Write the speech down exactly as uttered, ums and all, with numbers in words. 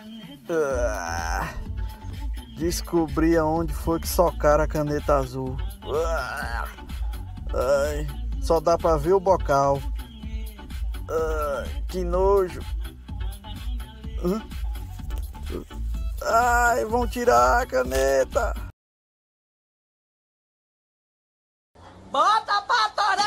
Ah, descobri aonde foi que socaram a caneta azul. Ah, ai, só dá pra ver o bocal. Ai, que nojo. Hã? Ai, vão tirar a caneta. Bota pra torar!